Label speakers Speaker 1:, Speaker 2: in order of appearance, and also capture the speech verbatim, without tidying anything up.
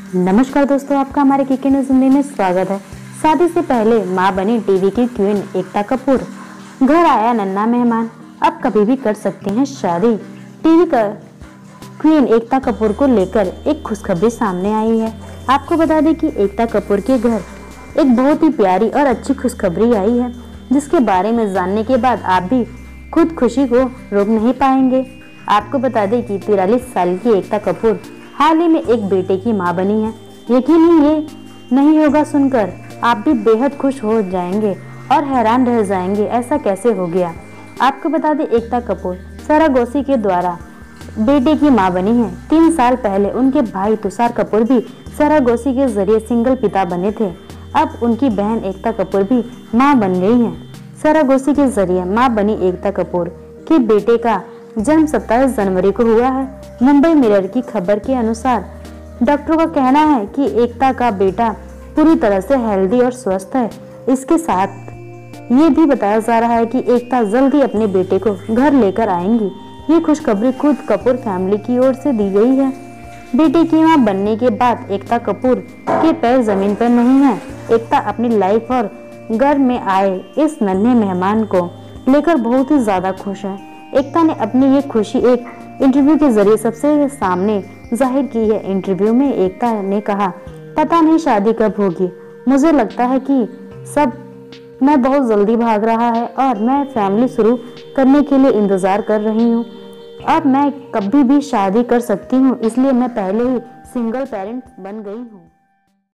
Speaker 1: नमस्कार दोस्तों, आपका हमारे केके न्यूज़ हिंदी में स्वागत है। शादी से पहले मां बनी टीवी की क्वीन एकता कपूर, घर आया नन्हा मेहमान, अब कभी भी कर सकती हैं शादी। टीवी का क्वीन एकता कपूर को लेकर एक खुशखबरी सामने आई है। आपको बता दें कि एकता कपूर के घर एक बहुत ही प्यारी और अच्छी खुशखबरी आई है, जिसके बारे में जानने के बाद आप भी खुद खुशी को रोक नहीं पाएंगे। आपको बता दें कि तिरालीस साल की एकता कपूर हाल ही में एक बेटे की मां बनी है। यकीन ही ये नहीं होगा सुनकर, आप भी बेहद खुश हो जाएंगे और हैरान रह जाएंगे, ऐसा कैसे हो गया। आपको बता दें, एकता कपूर सरागोशी के द्वारा बेटे की मां बनी है। तीन साल पहले उनके भाई तुषार कपूर भी सरागोशी के जरिए सिंगल पिता बने थे। अब उनकी बहन एकता कपूर भी मां बन गई है। सरागोशी के जरिए मां बनी एकता कपूर के बेटे का जन्म सत्ताईस जनवरी को हुआ है। मुंबई मिरर की खबर के अनुसार डॉक्टरों का कहना है कि एकता का बेटा पूरी तरह से हेल्दी और स्वस्थ है। इसके साथ ये भी बताया जा रहा है कि एकता जल्द ही अपने बेटे को घर लेकर आएंगी। ये खुशखबरी खुद कपूर फैमिली की ओर से दी गई है। बेटे की मां बनने के बाद एकता कपूर के पैर जमीन पर नहीं है। एकता अपनी लाइफ और घर में आए इस नन्हे मेहमान को लेकर बहुत ही ज्यादा खुश है। एकता ने अपनी ये खुशी एक इंटरव्यू के जरिए सबसे सामने जाहिर की है। इंटरव्यू में एकता ने कहा, पता नहीं शादी कब होगी, मुझे लगता है कि सब मैं बहुत जल्दी भाग रहा है और मैं फैमिली शुरू करने के लिए इंतजार कर रही हूँ। अब मैं कभी भी शादी कर सकती हूँ, इसलिए मैं पहले ही सिंगल पेरेंट बन गई हूँ।